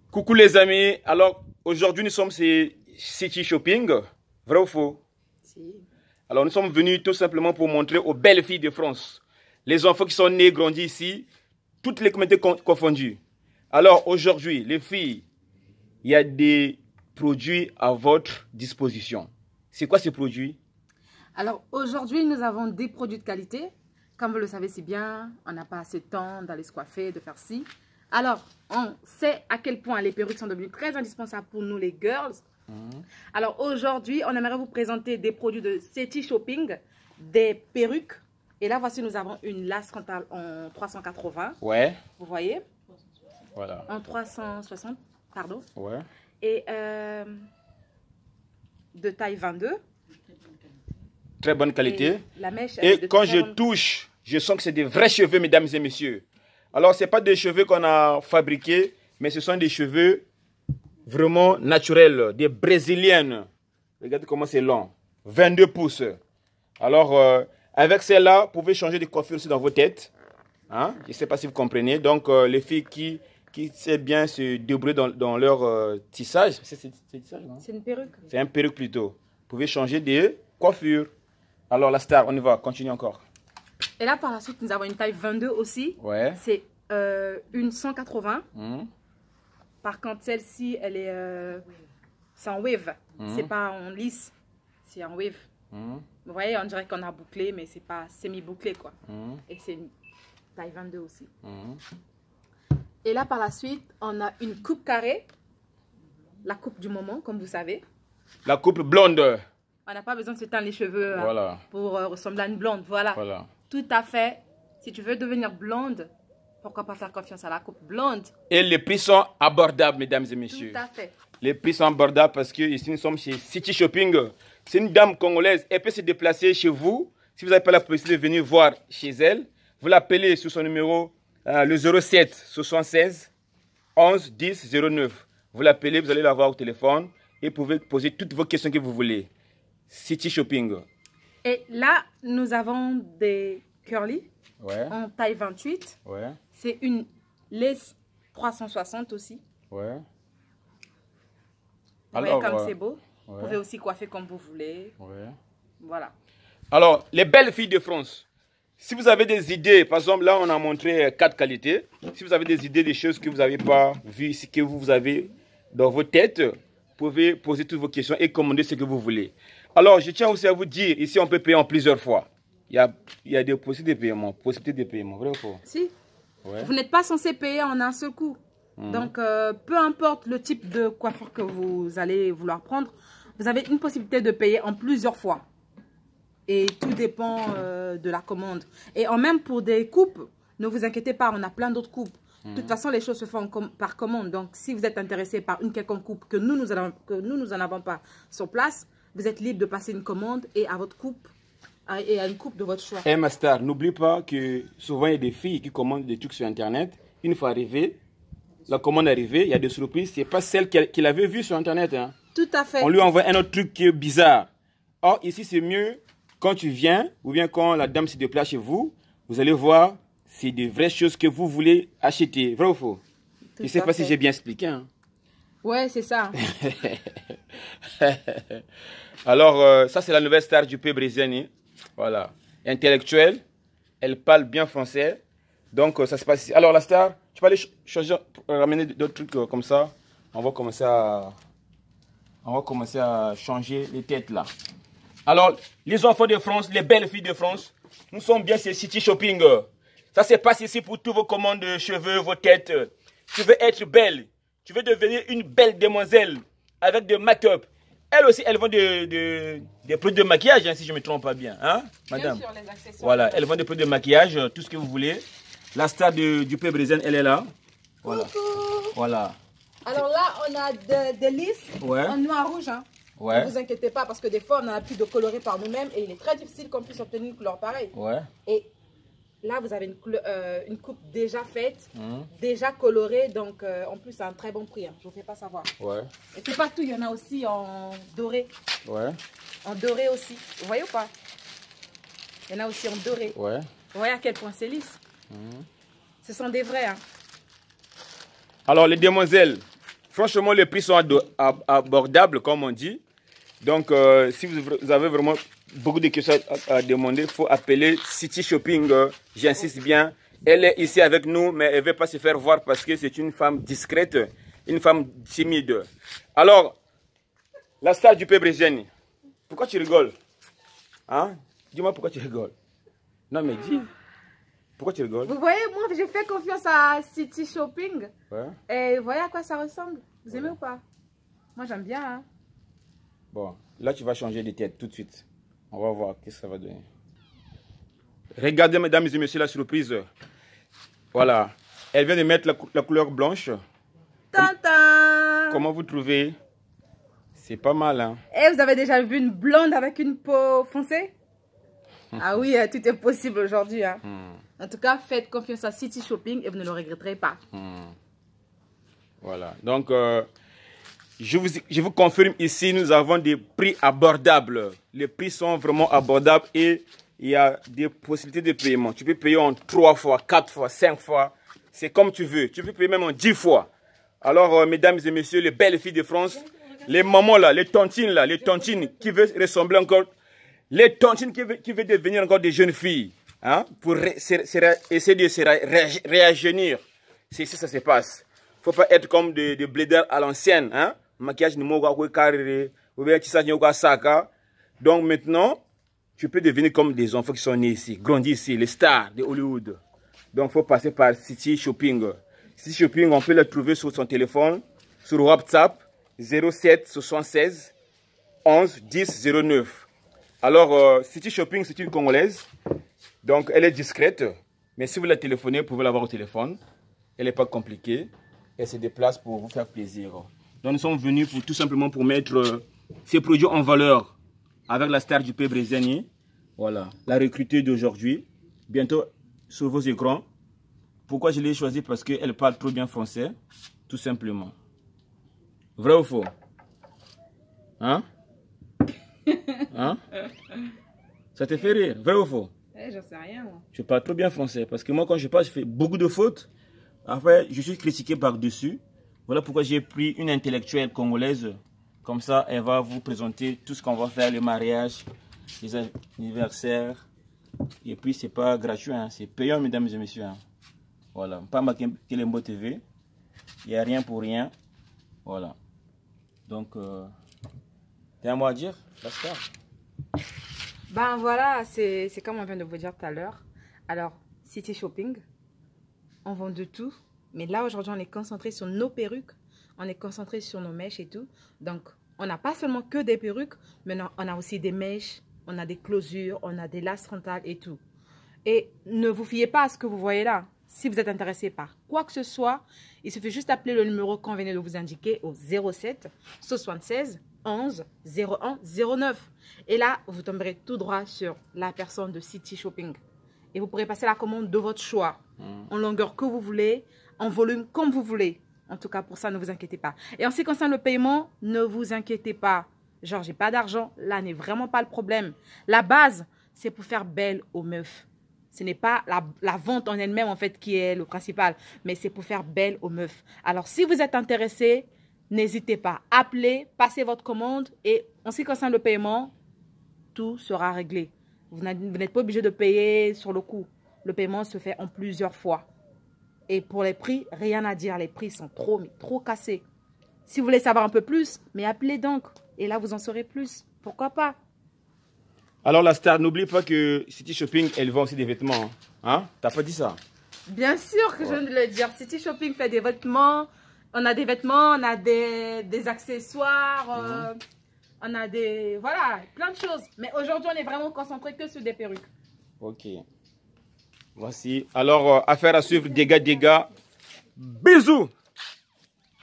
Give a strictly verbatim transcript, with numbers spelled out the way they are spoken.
Coucou les amis, alors aujourd'hui nous sommes chez City Shopping, vrai ou faux? Si. Alors nous sommes venus tout simplement pour montrer aux belles filles de France, les enfants qui sont nés, grandis ici, toutes les communautés confondues. Alors aujourd'hui les filles, il y a des produits à votre disposition. C'est quoi ces produits? Alors aujourd'hui nous avons des produits de qualité. Comme vous le savez si bien, on n'a pas assez de temps d'aller se coiffer, de faire ci. Alors, on sait à quel point les perruques sont devenues très indispensables pour nous les girls. Mmh. Alors aujourd'hui, on aimerait vous présenter des produits de City Shopping, des perruques. Et là, voici, nous avons une lace frontale en trois cent quatre-vingts. Ouais. Vous voyez? Voilà. En trois cent soixante, pardon. Ouais. Et euh, de taille vingt-deux. Très bonne qualité. Et, la mèche, et quand je bonne... touche, je sens que c'est des vrais cheveux, mesdames et messieurs. Alors, ce n'est pas des cheveux qu'on a fabriqués, mais ce sont des cheveux vraiment naturels, des brésiliennes. Regardez comment c'est long. vingt-deux pouces. Alors, euh, avec celle-là, vous pouvez changer de coiffure aussi dans vos têtes. Hein? Je ne sais pas si vous comprenez. Donc, euh, les filles qui, qui savent bien se débrouiller dans, dans leur euh, tissage. C'est une perruque. C'est un perruque plutôt. Vous pouvez changer de coiffure. Alors, la star, on y va. Continue encore. Et là, par la suite, nous avons une taille vingt-deux aussi. Ouais. C'est euh, une cent quatre-vingts. Mmh. Par contre, celle-ci, elle est euh, c'est en wave. Mmh. C'est pas en lisse, c'est en wave. Mmh. Vous voyez, on dirait qu'on a bouclé, mais c'est pas semi-bouclé, quoi. Mmh. Et c'est une taille vingt-deux aussi. Mmh. Et là, par la suite, on a une coupe carrée. La coupe du moment, comme vous savez. La coupe blonde. On n'a pas besoin de se teindre les cheveux voilà. euh, pour euh, ressembler à une blonde. Voilà. Voilà. Tout à fait. Si tu veux devenir blonde, pourquoi pas faire confiance à la coupe blonde? Et les prix sont abordables, mesdames et messieurs. Tout à fait. Les prix sont abordables parce que ici nous sommes chez City Shopping. C'est une dame congolaise. Elle peut se déplacer chez vous. Si vous n'avez pas la possibilité de venir voir chez elle, vous l'appelez sur son numéro euh, le zéro sept soixante-seize onze dix zéro neuf. Vous l'appelez, vous allez la voir au téléphone et vous pouvez poser toutes vos questions que vous voulez. City Shopping. Et là, nous avons des curly ouais. en taille vingt-huit. Ouais. C'est une lace trois cent soixante aussi. Ouais. Vous Alors, voyez comme euh, c'est beau. Ouais. Vous pouvez aussi coiffer comme vous voulez. Ouais. Voilà. Alors, les belles filles de France, si vous avez des idées, par exemple, là, on a montré quatre qualités. Si vous avez des idées, des choses que vous n'avez pas vues ici, que vous avez dans vos têtes, vous pouvez poser toutes vos questions et commander ce que vous voulez. Alors, je tiens aussi à vous dire, ici, on peut payer en plusieurs fois. Il y a, il y a des possibilités de paiement, possibilités de paiement, vrai ou faux? Si. Ouais. Vous n'êtes pas censé payer en un seul coup. Mmh. Donc, euh, peu importe le type de coiffure que vous allez vouloir prendre, vous avez une possibilité de payer en plusieurs fois. Et tout dépend euh, de la commande. Et en même pour des coupes, ne vous inquiétez pas, on a plein d'autres coupes. Mmh. De toute façon, les choses se font com par commande. Donc, si vous êtes intéressé par une quelconque coupe que nous, nous, allons, que nous, nous en avons pas sur place, vous êtes libre de passer une commande et à votre coupe et à une coupe de votre choix. Et ma star, n'oublie pas que souvent il y a des filles qui commandent des trucs sur Internet. Une fois arrivé, la commande est arrivée, il y a des surprises. C'est pas celle qu'elle qu avait vue sur Internet. Hein. Tout à fait. On lui envoie un autre truc qui est bizarre. Or, ici, c'est mieux quand tu viens ou bien quand la dame se déplace chez vous. Vous allez voir, c'est des vraies choses que vous voulez acheter. Vrai ou faux? Tout Je ne sais pas fait. si j'ai bien expliqué. Hein. Ouais, c'est ça. Alors, euh, ça, c'est la nouvelle star du pays brésilien. Voilà. Intellectuelle. Elle parle bien français. Donc, euh, ça se passe ici. Alors, la star, tu peux aller changer, ramener d'autres trucs euh, comme ça. On va commencer à... On va commencer à changer les têtes, là. Alors, les enfants de France, les belles filles de France, nous sommes bien chez City Shopping. Ça se passe ici pour tous vos commandes de cheveux, vos têtes. Tu veux être belle. Tu veux devenir une belle demoiselle avec de make-up. Elles aussi, elles vendent des de, de produits de maquillage, hein, si je ne me trompe pas bien. Hein, madame? Bien sûr, les accessoires. Voilà, elles vendent des produits de maquillage, tout ce que vous voulez. La star de, du pays brésilien, elle est là. Voilà. Coucou. Voilà. Alors là, on a des lisses ouais. en noir-rouge. Hein. Ouais. Ne vous inquiétez pas, parce que des fois, on n'a plus de colorer par nous-mêmes et il est très difficile qu'on puisse obtenir une couleur pareille. Ouais. Et là, vous avez une, euh, une coupe déjà faite, mmh. déjà colorée, donc euh, en plus, c'est un très bon prix. Hein. Je ne vous fais pas savoir. Ouais. Et c'est pas tout, il y en a aussi en doré. Ouais. En doré aussi. Vous voyez ou pas? Il y en a aussi en doré. Ouais. Vous voyez à quel point c'est lisse? Mmh. Ce sont des vrais. Hein. Alors, les demoiselles, franchement, les prix sont abordables, comme on dit. Donc, euh, si vous avez vraiment beaucoup de questions à, à demander, il faut appeler City Shopping. Euh, J'insiste bien. Elle est ici avec nous, mais elle ne veut pas se faire voir parce que c'est une femme discrète, une femme timide. Alors, la star du peuple brésilien, pourquoi tu rigoles? Hein? Dis-moi pourquoi tu rigoles. Non, mais dis. Pourquoi tu rigoles? Vous voyez, moi, j'ai fait confiance à City Shopping. Ouais. Et vous voyez à quoi ça ressemble? Vous aimez ouais. ou pas? Moi, j'aime bien. Hein? Bon, là, tu vas changer de tête tout de suite. On va voir qu'est-ce que ça va donner. Regardez, mesdames et messieurs, la surprise. Voilà. Elle vient de mettre la, la couleur blanche. Tintin! Comment vous trouvez? C'est pas mal, hein? Et vous avez déjà vu une blonde avec une peau foncée? Ah oui, tout est possible aujourd'hui. Hein. Hmm. En tout cas, faites confiance à City Shopping et vous ne le regretterez pas. Hmm. Voilà. Donc, euh, je, vous, je vous confirme ici, nous avons des prix abordables. Les prix sont vraiment abordables et il y a des possibilités de paiement. Tu peux payer en trois fois, quatre fois, cinq fois. C'est comme tu veux. Tu peux payer même en dix fois. Alors, euh, mesdames et messieurs, les belles filles de France, les mamans là, les tontines là, les tontines qui veulent ressembler encore, les tontines qui veulent, qui veulent devenir encore des jeunes filles, hein, pour ré, ré, ré, essayer de se ré, réajeunir. C'est ici ça se passe. Faut pas être comme des, des blédards à l'ancienne, hein. Maquillage ni moga ou carré, ou bien tu sais ni saka. Donc maintenant, tu peux devenir comme des enfants qui sont nés ici, grandis ici, les stars de Hollywood. Donc faut passer par City Shopping. City Shopping, on peut le trouver sur son téléphone, sur WhatsApp zéro sept soixante-seize onze dix zéro neuf. Alors, euh, City Shopping, c'est une Congolaise. Donc, elle est discrète. Mais si vous la téléphonez, vous pouvez l'avoir au téléphone. Elle n'est pas compliquée. Elle se déplace pour vous faire plaisir. Donc, nous sommes venus pour, tout simplement pour mettre euh, ces produits en valeur avec la star du peuple brésilien. Voilà, la recrutée d'aujourd'hui. Bientôt sur vos écrans. Pourquoi je l'ai choisie? Parce qu'elle parle trop bien français. Tout simplement. Vrai ou faux? Hein? Hein? Ça te fait rire? Vrai ou faux? Eh, j'en sais rien, moi. Je parle trop bien français. Parce que moi, quand je parle, je fais beaucoup de fautes. Après, je suis critiqué par-dessus. Voilà pourquoi j'ai pris une intellectuelle congolaise. Comme ça, elle va vous présenter tout ce qu'on va faire, les mariages, les anniversaires. Et puis, c'est pas gratuit, hein. C'est payant, mesdames et messieurs. Hein. Voilà. Pas ma Kelembo T V. Il n'y a rien pour rien. Voilà. Donc, euh, t'as un mot à dire, la star? Ben voilà, c'est comme on vient de vous dire tout à l'heure. Alors, City Shopping, on vend de tout. Mais là, aujourd'hui, on est concentré sur nos perruques. On est concentré sur nos mèches et tout. Donc, on n'a pas seulement que des perruques, mais non, on a aussi des mèches, on a des closures, on a des lasses frontales et tout. Et ne vous fiez pas à ce que vous voyez là. Si vous êtes intéressé par quoi que ce soit, il suffit juste d'appeler le numéro qu'on venait de vous indiquer au zéro sept soixante-seize onze zéro un zéro neuf. Et là, vous tomberez tout droit sur la personne de City Shopping. Et vous pourrez passer la commande de votre choix, mmh. en longueur que vous voulez, en volume comme vous voulez. En tout cas, pour ça, ne vous inquiétez pas. Et en ce qui concerne le paiement, ne vous inquiétez pas. Genre, j'ai pas d'argent. Là n'est vraiment pas le problème. La base, c'est pour faire belle aux meufs. Ce n'est pas la, la vente en elle-même, en fait, qui est le principal. Mais c'est pour faire belle aux meufs. Alors, si vous êtes intéressé, n'hésitez pas. Appelez, passez votre commande. Et en ce qui concerne le paiement, tout sera réglé. Vous n'êtes pas obligé de payer sur le coup. Le paiement se fait en plusieurs fois. Et pour les prix, rien à dire. Les prix sont trop, mais trop cassés. Si vous voulez savoir un peu plus, mais appelez donc. Et là, vous en saurez plus. Pourquoi pas? Alors, la star, n'oublie pas que City Shopping, elle vend aussi des vêtements. Hein? T'as pas dit ça? Bien sûr que ouais. je viens de le dire. City Shopping fait des vêtements. On a des vêtements, on a des, des accessoires. Mmh. Euh, on a des... Voilà, plein de choses. Mais aujourd'hui, on est vraiment concentré que sur des perruques. Ok. Voici. Alors, euh, affaire à suivre. Dégâts, dégâts. Bisous!